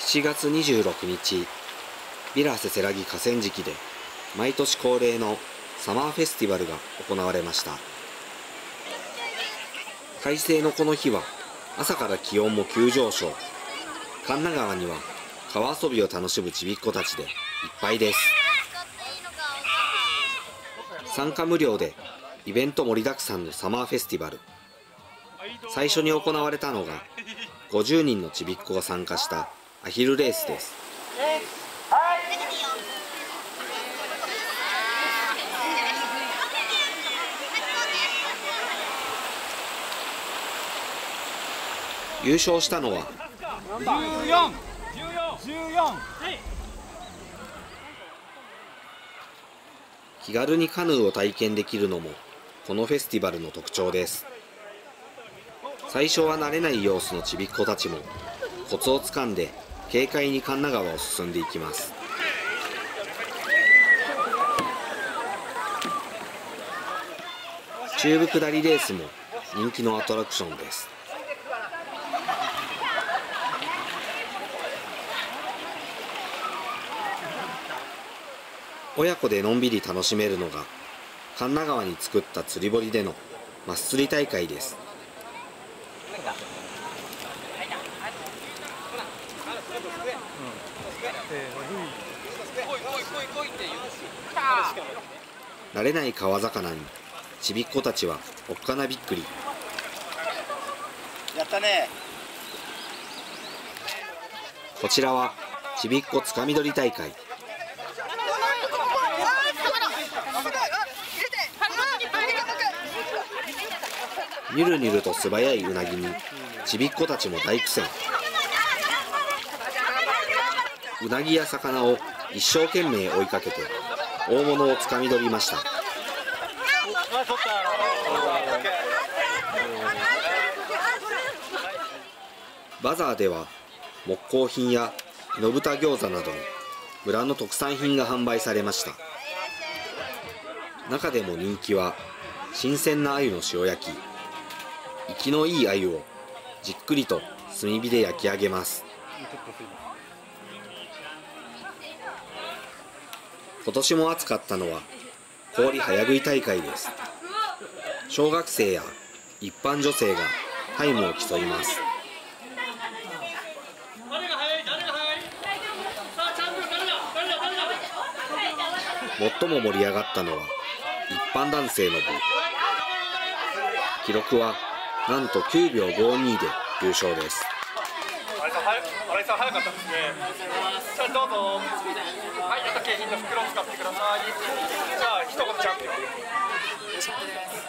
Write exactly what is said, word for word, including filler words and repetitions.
しちがつにじゅうろくにち、ビラせせらぎ河川敷で毎年恒例のサマーフェスティバルが行われました。快晴のこの日は朝から気温も急上昇。神奈川には川遊びを楽しむちびっ子たちでいっぱいです。参加無料でイベント盛りだくさんのサマーフェスティバル。最初に行われたのがごじゅうにんのちびっ子が参加したアヒルレースです。優勝したのはじゅうよん、じゅうよん。気軽にカヌーを体験できるのもこのフェスティバルの特徴です。最初は慣れない様子のちびっ子たちもコツをつかんで軽快に神奈川を進んでいきます。中部下りレースも人気のアトラクションです。親子でのんびり楽しめるのが神奈川に作った釣り堀でのマス釣り大会です。慣れない川魚にちびっ子たちはおっかなびっくり。 やったね。 こちらはちびっこつかみ取り大会。にゅるにゅると素早いうなぎにちびっ子たちも大苦戦。うなぎや魚を一生懸命追いかけて大物をつかみ取りました。バザーでは木工品やのぶた餃子などの村の特産品が販売されました。中でも人気は新鮮な鮎の塩焼き。生きのいい鮎をじっくりと炭火で焼き上げます。今年も暑かったのは氷早食い大会です。小学生や一般女性がタイムを競います。最も盛り上がったのは一般男性の部。記録はなんときゅうびょうごにで優勝です。 新井さん早かったですね。じゃあどうぞ。はい、やった景品の袋を使ってください。じゃあ一言チャンピオン。